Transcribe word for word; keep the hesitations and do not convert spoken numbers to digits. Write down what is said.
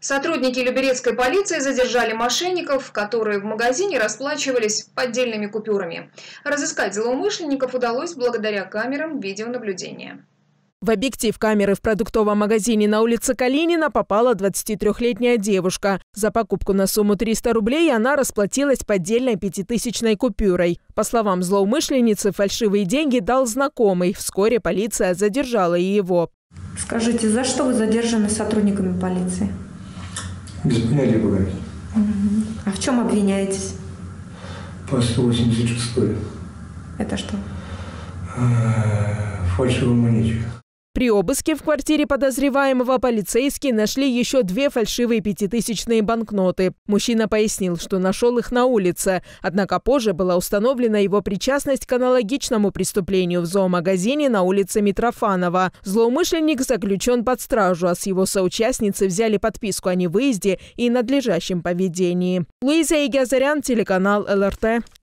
Сотрудники люберецкой полиции задержали мошенников, которые в магазине расплачивались поддельными купюрами. Разыскать злоумышленников удалось благодаря камерам видеонаблюдения. В объектив камеры в продуктовом магазине на улице Калинина попала двадцатитрёхлетняя девушка. За покупку на сумму триста рублей она расплатилась поддельной пятитысячной купюрой. По словам злоумышленницы, фальшивые деньги дал знакомый. Вскоре полиция задержала и его. Скажите, за что вы задержаны сотрудниками полиции? Без понятия пока. Угу. А в чем обвиняетесь? По сто восемьдесят шестой. Это что? Фальшивом монете. При обыске в квартире подозреваемого полицейские нашли еще две фальшивые пятитысячные банкноты. Мужчина пояснил, что нашел их на улице. Однако позже была установлена его причастность к аналогичному преступлению в зоомагазине на улице Митрофанова. Злоумышленник заключен под стражу, а с его соучастницы взяли подписку о невыезде и надлежащем поведении. Луиза Игазарян, телеканал эл эр тэ.